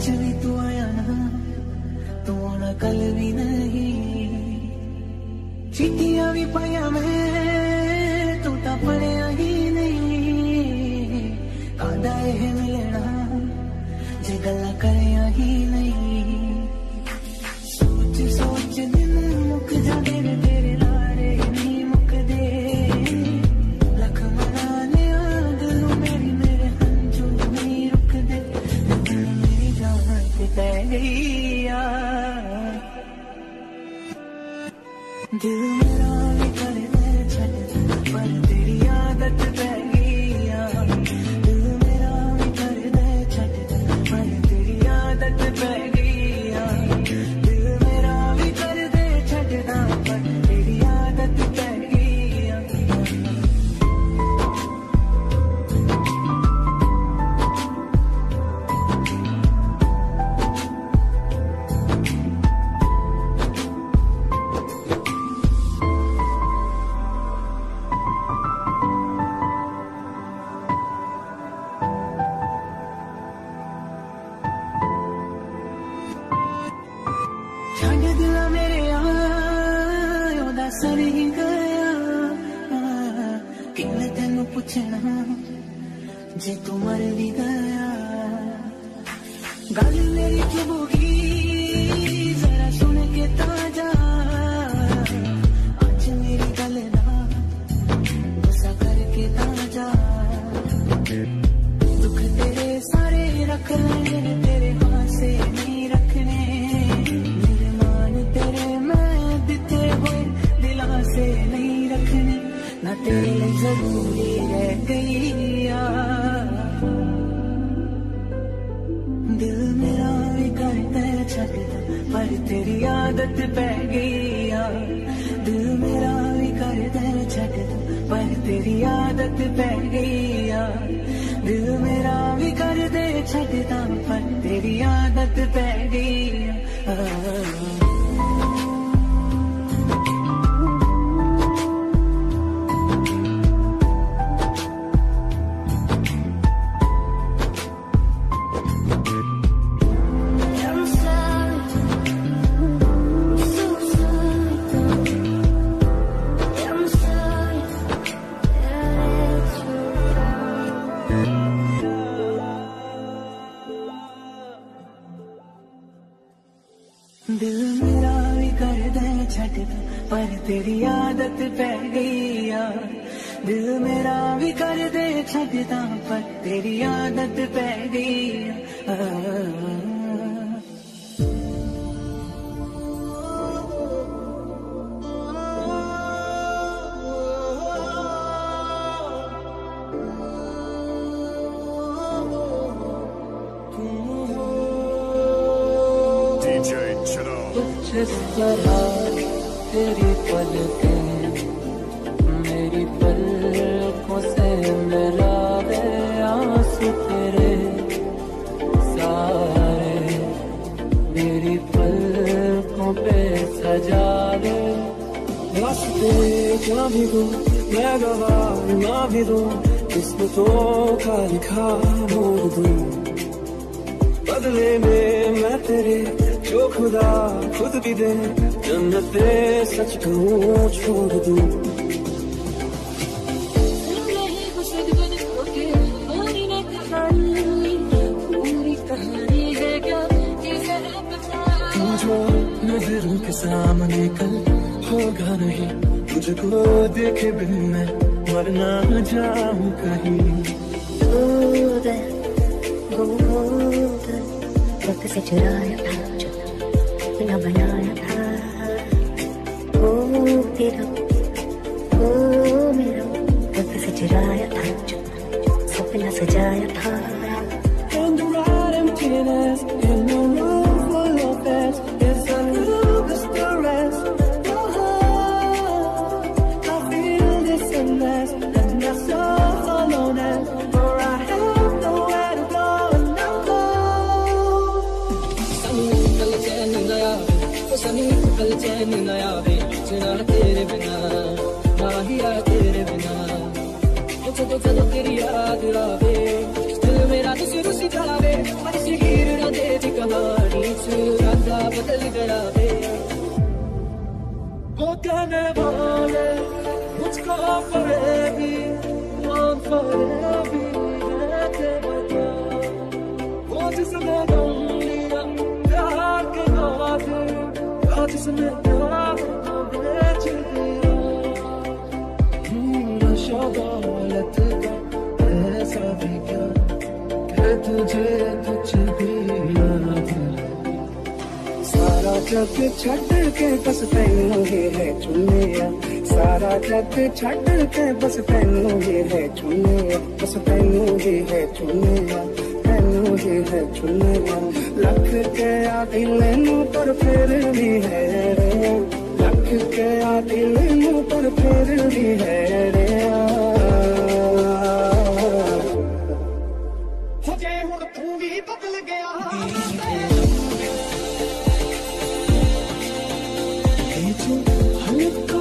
अज भी तू आया ना, तू आना कल भी नहीं। चिट्ठियां भी पाया मैं, तू तो पढ़िया ही नहीं। कादा यह मिलना जे गल्ला करिया ही नहीं। सोच सोच दिन मुक जाते ने तेरे लारे नहीं मुकदे। लख मनाने दिल मेरी मेरे हंजू नहीं रुकदे। मेरी जान पे तै गई यार, दिल मेरा भी कर दे छट पर तेरी आदत पै गई यार। दिल मेरा भी कर दे छट पर तेरी आदत पै गई यार। दिल मेरा भी कर दे छटदा पर तेरी आदत पै गई यार। छड़ दिला मेरे यार ओदा सर ही गया। किन्ने तेनू पुछना जे तू मर भी गया। गल मेरी चुभोगी जरा सुन के ताजा। आज मेरी गल दा गुस्सा करके ताजा। दुख तेरे सारे रख लेने तेरे हाथ से नहीं रखने। तेरे मैं दिते हुए दिला से नहीं रखने। ना तेरे लिए जरूरी रह गई यार। दिल मेरा भी करता छटदा पर तेरी आदत पै गई यार। दिल मेरा भी करता छटदा पर तेरी आदत पै गई यार। दिल मेरा भी कर दे छटदा पर तेरी आदत पै गई यार। दिल मेरा भी कर दे छटदा पर तेरी आदत पै गई यार। दिल मेरा भी कर दे छटदा पर तेरी आदत पै गई यार। कुछ इस तरह तेरी पलकें मेरी पलकों से मिलावे। आंसू तेरे सारे मेरी पलकों पे सजावे। रास्ते क्या भी दूं मैं गवाह ना भी दूं। किस्मतों का लिखा मोड़ दूं। बदले में मैं तेरे जो खुदा खुद भी दे जन्नते सच कहूँ छोड़ दूँ। पूरी कहानी है क्या जो नजरों के सामने कल होगा नहीं। मुझको देखे बिन मैं मर ना जाऊं कहीं। वक्त से चुराया था जो बिना बनाया था। ओ तेरा ओ मेरा वक्त से चुराया था जो सपना सजाया था। And the right emptiness in a room full of us is a little distress. I feel this endless and I'm so alone. For I have nowhere to go and I'm Sunny कल चैन न आवे। चुना तेरे बिना माहिया तेरे बिना मुझे तो तेरी याद आवे। दिल मेरा तुझे रुसी जावे। हर सी हीर न दे दिल जड़ा दे वो कहने वाले मुझको फरेबी हम फरेबी रहते बता वो जिसने गम लिया प्यार के खातिर या जिसने प्यार को बेच दिया नशा दौलत का ऐसा भी क्या कि तुझे कुछ भी याद रहे सारा जग छड़ के बस तैनू ही है चुनिया सारा जग छड़ के बस तैनू ही है चुनिया बस तैनू ही है चुनिया तैनू ही है चुनिया लख के आ दिल नू पर फिर भी है रे लख के आ दिल नू पर फिर भी है रे हो जे हुण तू भी बदल गया